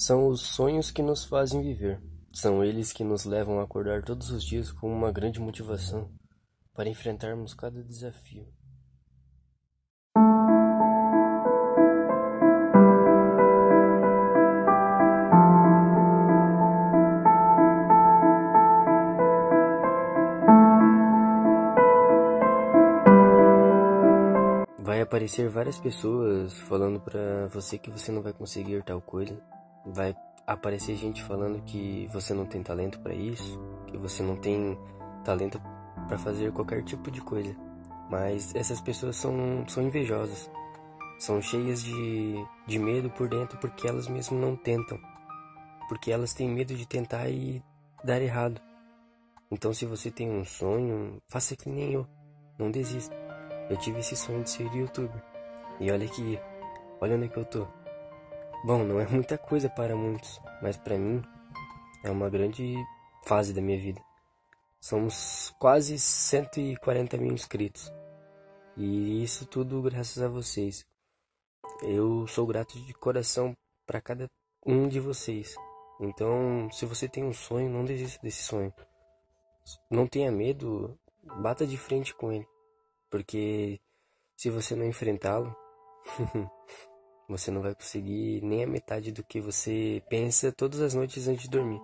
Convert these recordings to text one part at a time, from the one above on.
São os sonhos que nos fazem viver. São eles que nos levam a acordar todos os dias com uma grande motivação para enfrentarmos cada desafio. Vai aparecer várias pessoas falando pra você que você não vai conseguir tal coisa. Vai aparecer gente falando que você não tem talento pra isso, que você não tem talento pra fazer qualquer tipo de coisa. Mas essas pessoas são invejosas, são cheias de medo por dentro porque elas mesmo não tentam, porque elas têm medo de tentar e dar errado. Então, se você tem um sonho, faça que nem eu, não desista. Eu tive esse sonho de ser youtuber. E olha onde que eu tô. Bom, não é muita coisa para muitos, mas para mim é uma grande fase da minha vida. Somos quase 140 mil inscritos. E isso tudo graças a vocês. Eu sou grato de coração para cada um de vocês. Então, se você tem um sonho, não desista desse sonho. Não tenha medo, bata de frente com ele. Porque se você não enfrentá-lo, você não vai conseguir nem a metade do que você pensa todas as noites antes de dormir.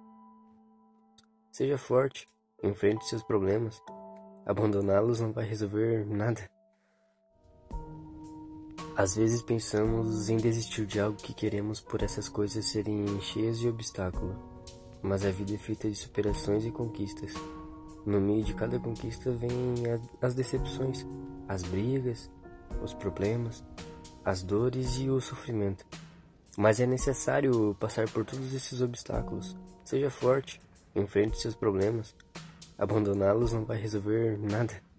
Seja forte, enfrente seus problemas. Abandoná-los não vai resolver nada. Às vezes pensamos em desistir de algo que queremos por essas coisas serem cheias de obstáculos. Mas a vida é feita de superações e conquistas. No meio de cada conquista vem as decepções, as brigas, os problemas, as dores e o sofrimento. Mas é necessário passar por todos esses obstáculos. Seja forte, enfrente seus problemas. Abandoná-los não vai resolver nada.